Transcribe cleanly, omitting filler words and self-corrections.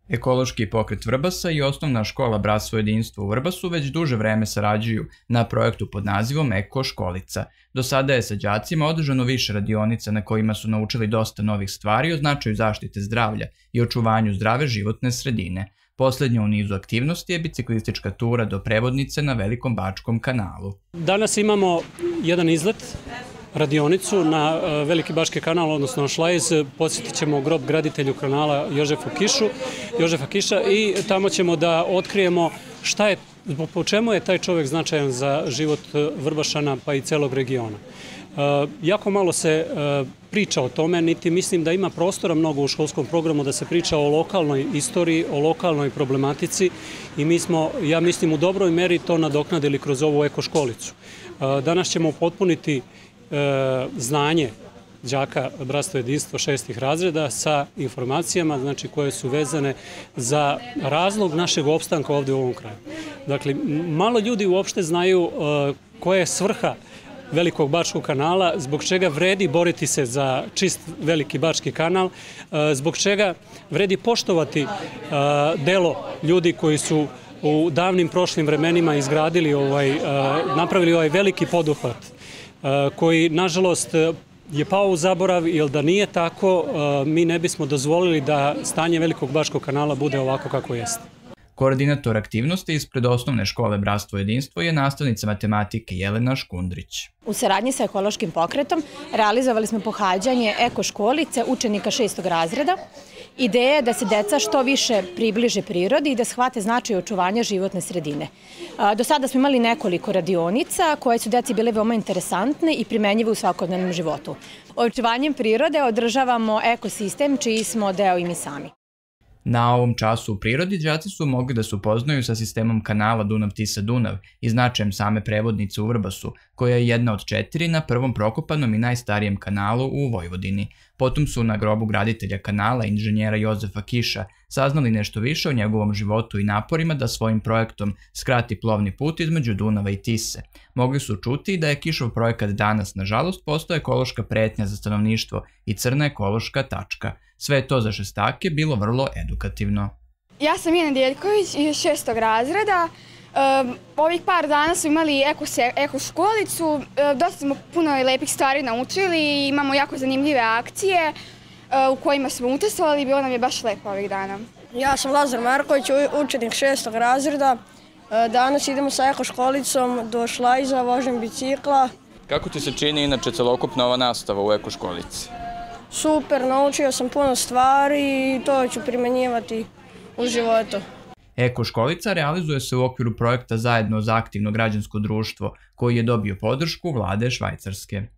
Ekološki pokret Vrbasa i osnovna škola Bratstvo jedinstvo u Vrbasu već duže vreme sarađuju na projektu pod nazivom Eko školica. Do sada je sa đacima održano više radionica na kojima su naučili dosta novih stvari o značaju zaštite zdravlja i očuvanju zdrave životne sredine. Poslednja u nizu aktivnosti je biciklistička tura do Prevodnice na Velikom Bačkom kanalu. Danas imamo jedan izlet, radionicu na Veliki Bački kanal, odnosno na Šlajz. Posjetit ćemo grob graditelju kanala Jožefa Kiša i tamo ćemo da otkrijemo po čemu je taj čovjek značajan za život Vrbašana pa i celog regiona. Jako malo se priča o tome, niti mislim da ima prostora mnogo u školskom programu da se priča o lokalnoj istoriji, o lokalnoj problematici i mi smo, ja mislim, u dobroj meri to nadoknadili kroz ovu eko školicu. Danas ćemo potpuniti znanje đaka Bratstvo jedinstvo 6. razreda sa informacijama, znači, koje su vezane za razlog našeg opstanka ovdje u ovom kraju. Dakle, malo ljudi uopšte znaju koja je svrha Velikog Bačkog kanala, zbog čega vredi boriti se za čist Veliki Bački kanal, zbog čega vredi poštovati delo ljudi koji su u davnim prošlim vremenima izgradili napravili ovaj veliki poduhvat, koji, nažalost, je pao u zaborav, jer da nije tako, mi ne bismo dozvolili da stanje Velikog Bačkog kanala bude ovako kako jeste. Koordinator aktivnosti ispred osnovne škole Bratstvo jedinstvo je nastavnica matematike Jelena Škundrić. U saradnji sa ekološkim pokretom realizovali smo pohađanje eko školice učenika 6. razreda. Ideja je da se deca što više približe prirodi i da shvate značaj očuvanja životne sredine. Do sada smo imali nekoliko radionica koje su deci bile veoma interesantne i primenjive u svakodnevnom životu. Očuvanjem prirode održavamo ekosistem čiji smo deo i mi sami. Na ovom času u prirodi đaci su mogli da se upoznaju sa sistemom kanala Dunav-Tisa-Dunav i značajem same Prevodnice u Vrbasu, koja je jedna od 4 na prvom prokopanom i najstarijem kanalu u Vojvodini. Potom su na grobu graditelja kanala, inženjera Jožefa Kiša, saznali nešto više o njegovom životu i naporima da svojim projektom skrati plovni put između Dunava i Tise. Mogli su čuti da je Kišov projekat danas, nažalost, postao ekološka pretnja za stanovništvo i crna ekološka tačka. Sve je to za šestake bilo vrlo edukativno. Ja sam Ina Djeljković iz 6. razreda. Ovih par dana smo imali eko školicu, dosta smo puno lepih stvari naučili i imamo jako zanimljive akcije u kojima smo učestvovali i bilo nam je baš lepo ovih dana. Ja sam Lazar Marković, učenik 6. razreda. Danas idemo sa eko školicom do Šlajza, vožem bicikla. Kako ti se čini inače celokupna ova nastava u eko školici? Super, naučio sam puno stvari i to ću primenjivati u životu. Eko školica realizuje se u okviru projekta Zajedno za aktivno građansko društvo, koji je dobio podršku vlade Švajcarske.